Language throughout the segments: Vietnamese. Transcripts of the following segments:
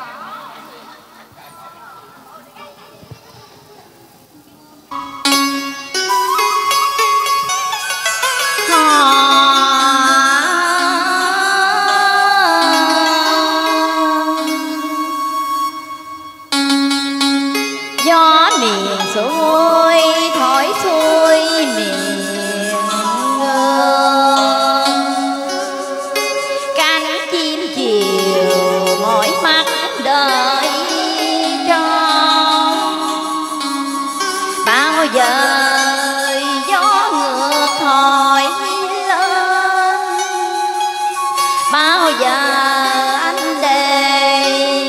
gió miền xuôi thổi xuôi miền cánh chim chiều mỏi mắt đợi trông bao giờ gió ngược thổi lên bao giờ anh để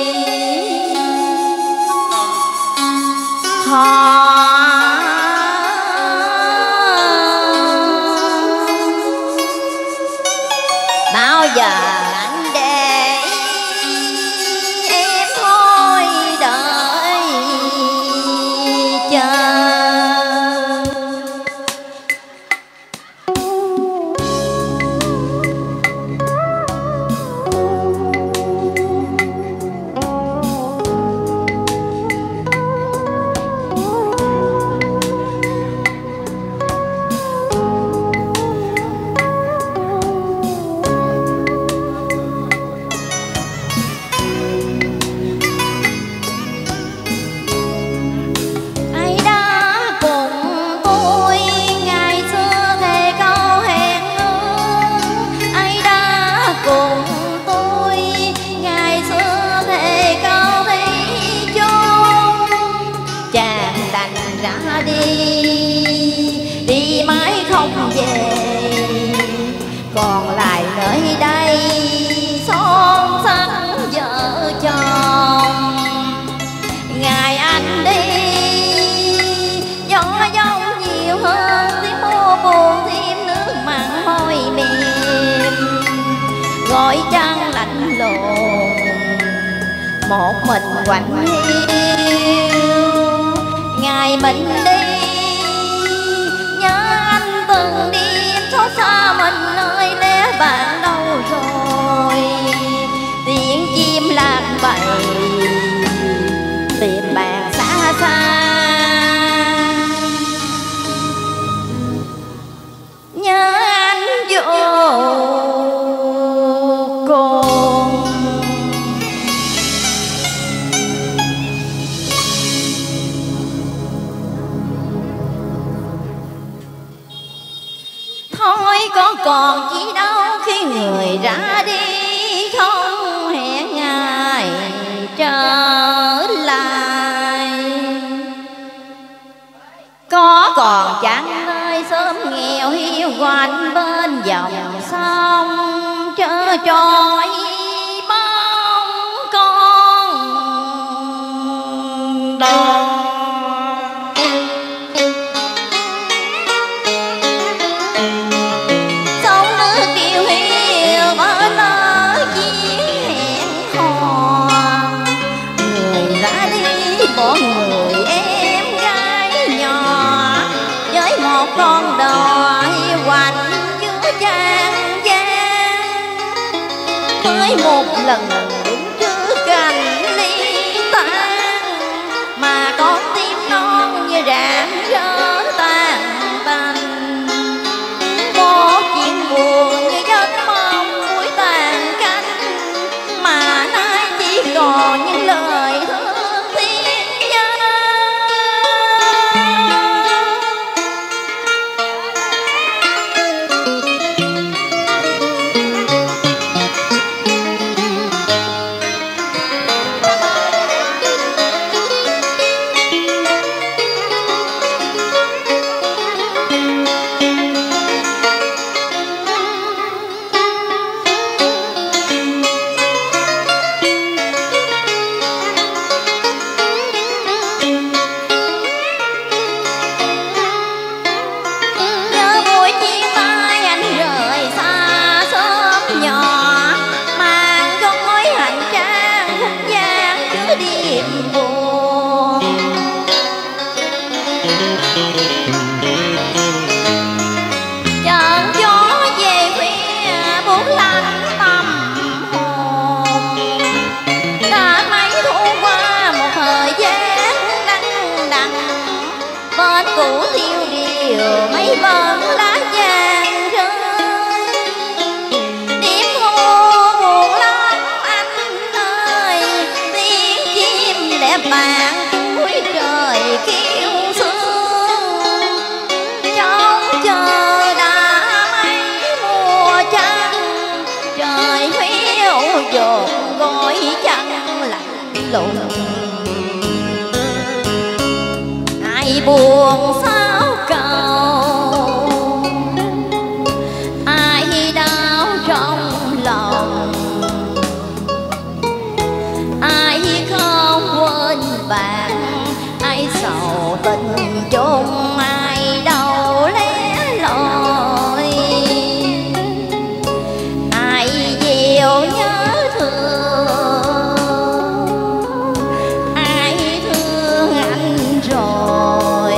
bao giờ anh để em thôi đợi chờ. Đi mãi không về còn lại nơi đây son sắc vợ chồng. Ngày anh đi gió giông nhiều hơn tiếng mưa buồn thêm nước mặn môi mềm gọi trăng lạnh lùng một mình quạnh hiu. Ngày mình đi nhớ anh từng đêm xót xa mình nơi lẽ bạn đâu rồi. Tiếng chim lạc bầy tìm bạn xa xa nhớ anh vô cùng. Thôi con còn chi đâu khi người ra đi không hẹn ngày trở lại. Có còn chẳng nơi sớm nghèo hiu quạnh bên dòng sông trơ trọi bóng con đò. Bỏ người em gái nhỏ với một con đò quạnh giữa trang gian mới một lần đứng trước cành ly tan mà con tim non như rạng rỡ tan tành. Một chuyện buồn như giấc mong buổi tàn canh mà nay chỉ còn những lời thương. chiều mấy bông lá vàng rơi. Đêm hôm buồn lắm anh ơi, tiếng chim lẻ bàng cuối trời kêu sương. Trông chờ đã mấy mùa trăng, trời phiêu dồn gọi chân lạnh lùng. Ai buồn sao cầu, ai đau trong lòng, ai không quên bạn, ai sầu tình chung, ai đâu lẻ loi, ai dịu nhớ thương, ai thương anh rồi,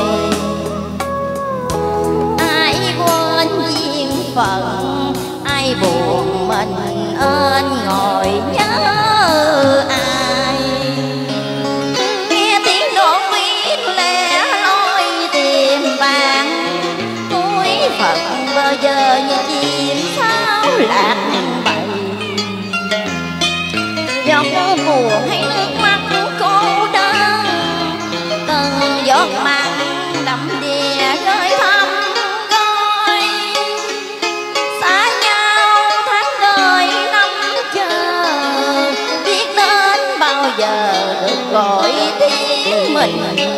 ai quên duyên phận, ai buồn mình ên ngồi nhớ ai. Nghe tiếng đồn biết lẻ loi tìm bạn, cuối phận bao giờ như chim sao lạc bầy. Giọt buồn hay nước mắt cô đơn, từng giọt mặn đậm đìa rơi thăm gói. Xa nhau tháng đời năm chờ, biết đến bao giờ được gọi tiếng mình.